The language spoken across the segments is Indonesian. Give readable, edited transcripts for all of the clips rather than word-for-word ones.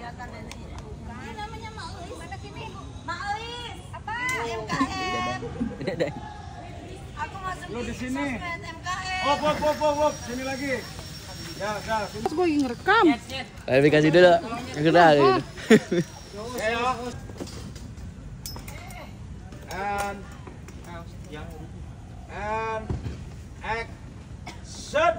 Ini namanya Mak Elis. Mana sini? Mak Elis. Apa? MKM. Aku masuk Lu di sini. MKM. Wop. Sini lagi. Ya, udah. Sini. Terus gue lagi ngerekam. Klarifikasi dulu. Udah gitu. Ayo. And action.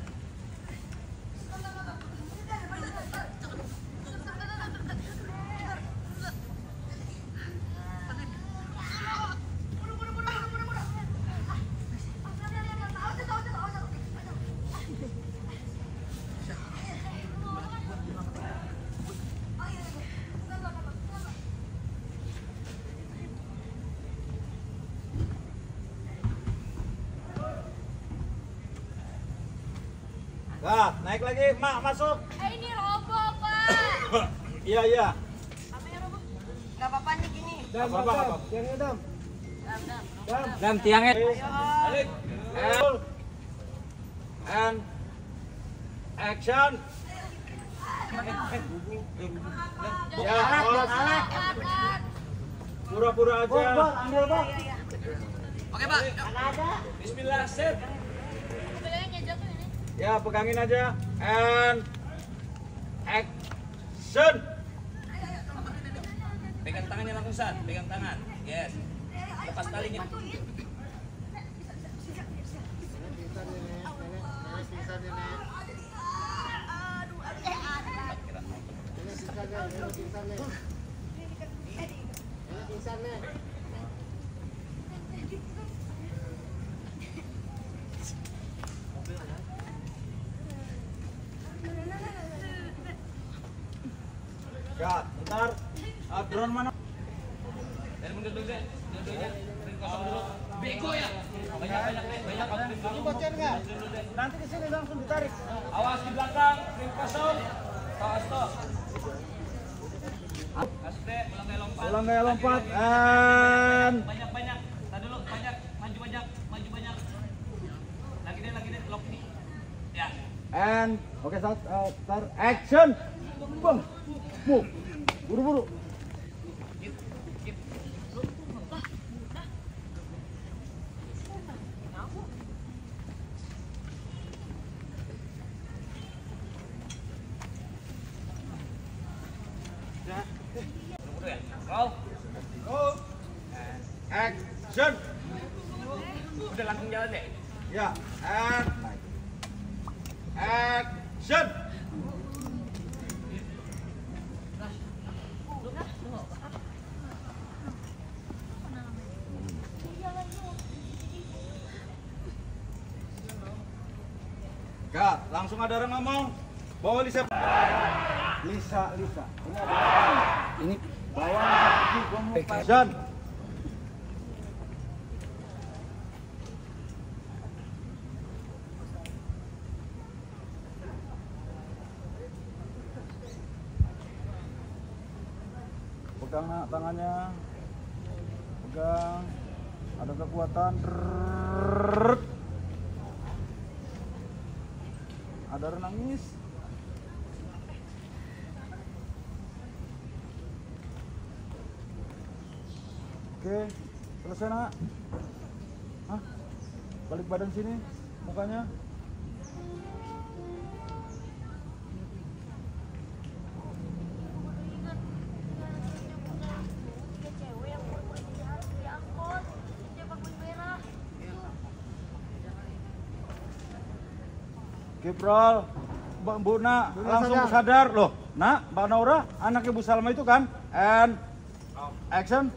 Nah, naik lagi, Mak, masuk. Ini roboh, Pak. Iya. Apa yang roboh? Enggak apa-apa nih gini. Apa? Yang dam. Dan tiangnya. Balik. And action. Ya, pura-pura aja. Ambil, Bang. Oke, Pak. Bismillah, set. Pegangnya jatuh ini. Ya, pegangin aja. And action. Pegang tangannya langsung, San. Pegang tangan. Yes. Lepas talinya. Ya, bentar. Drone mana? Dan mundur dulu deh. Dua-duanya. Ring kosong dulu. Bego ya. Banyak. Ini bocor nggak? Nanti kesini langsung ditarik. Awas di belakang. Ring kosong. Stop. Kasih deh. Ulang gaya lompat. And Banyak. Tadi dulu. Banyak. Maju banyak. Lagi deh. Lock ini. Ya. and oke, start action. Bang. Move. Buru-buru. Buru-buru ya. Roll. Go. Action. Udah langsung jalan deh. Ya, and action. Kak, langsung ada orang ngomong. Bawa Lisa. Lisa. Ini ada apa? Ini bawa action. Pegang nak tangannya, pegang, ada kekuatan. Ada orang nangis. Oke, selesai nak. Hah? Balik badan sini, mukanya. Kiprol, Bu Nak langsung sadar loh. Nak, Mbak Naura, anak Ibu Salma itu kan? And action.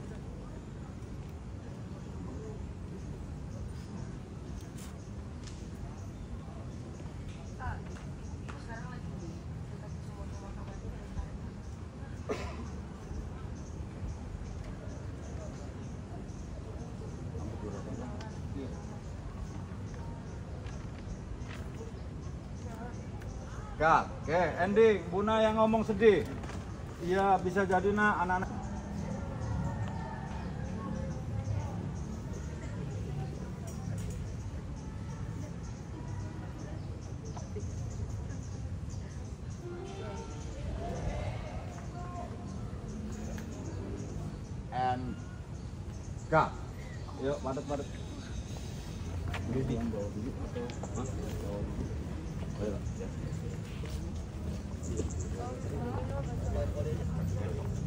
Ya, oke, ending. Buna yang ngomong sedih. Iya, bisa jadi nak anak-anak. Kak. Yuk, padat. Duduk bawa dulu atau bawa dulu. Ayo, ya.